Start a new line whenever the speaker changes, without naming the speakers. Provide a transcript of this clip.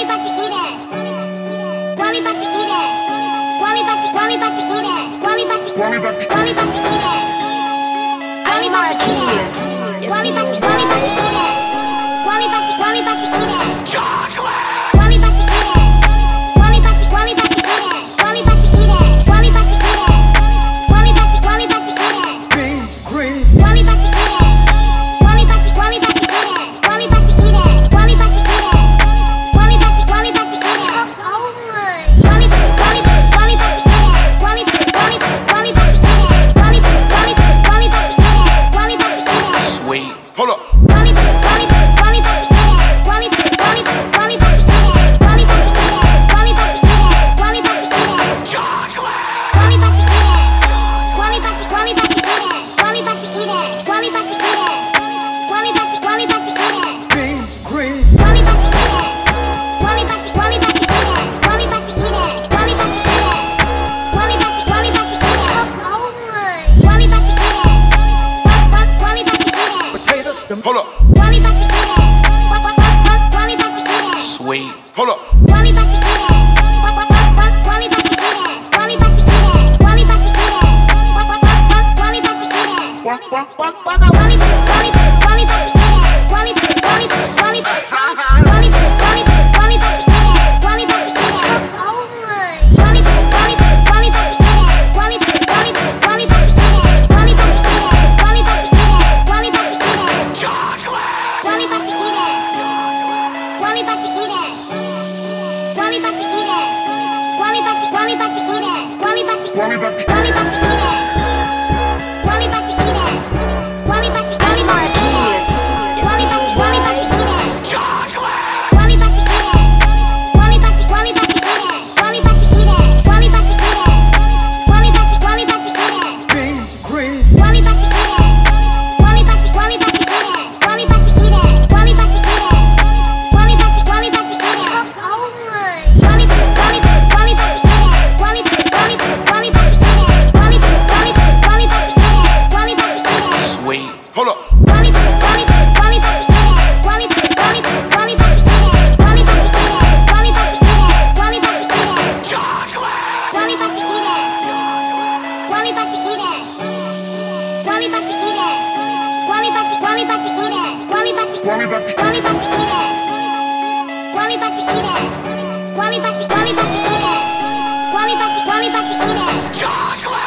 about to eat it. Worry about to eat it. Worry about to eat it. Worry about to eat it. Worry about to eat it. Worry about to eat it. Worry about to eat it. Worry about to eat it.
Chocolate.
Worry about to eat it. Worry about to eat it. Worry about to eat it. Worry about to eat it. Worry about to eat it.
Greens, greens.
Worry about to eat it. Worry about to eat it. Worry about to eat it. Worry about to eat it. Worry about to eat it. Worry about to eat it. Worry about to eat it. Worry about to eat it. Worry about to eat it. Worry about to eat it.
Sweet. Hold up.
Worry about to eat it. Worry about to eat it. Worry about to eat it. Worry about to eat it. Worry about to eat it. Worry about to eat it. Worry about to eat it.
Chocolate.
Worry about to eat it. Worry about to eat it. Worry about to eat it. Worry about to eat it. Worry about to eat it.
Greens, greens.
Worry about to eat it. Worry about to eat it. Worry about to eat it. Worry about to eat it. Worry about to eat it. Worry about to eat it. Worry about to eat it.
Potatoes. Hold up.
Worry about to eat it. Worry about to eat it.
Sweet. Hold up.
Worry about to eat it. Worry about to eat it. Worry about to eat it. Worry about to eat it. Worry about to eat it. Worry about to eat it. Worry about to eat it. Worry about to eat it. Worry about to eat it. Worry about to eat it. Worry about to eat it. Worry about to eat it. Worry about to eat it. Worry about to eat it. Worry about to eat it. Worry about to eat it. Worry about to eat it. Worry about to eat it.
Chocolate.
Worry about to eat it. Worry about to eat it. Worry about to eat it. Worry about to eat it. Worry about to eat it. Worry about to eat it. Worry about to eat it. Worry about to eat it. Worry about to eat it.
Chocolate.
Worry about to eat it. Worry about to eat it. Worry about to eat it. Worry about to eat it. Worry about to eat it. Worry about to eat it.
Greens, greens.
Worry about to eat it. Worry about to eat it. Worry about to eat it. Worry about to eat it. Worry about to eat it. Worry about to eat it. Worry about to eat it. Worry about to eat it. Worry about to eat it.
Sweet. Hold up.
Worry about to eat it. Worry about to eat it. Worry about to eat it. Worry about to eat it. Worry about to eat it. Worry about to eat it. Worry about to eat it.
Chocolate.
Worry about to eat it. Worry about to eat it. Worry about to eat it. Worry about to eat it. Worry about to eat it. Worry about to eat it. Worry about to eat it. Worry about to eat it. Worry about to eat it.
Chocolate.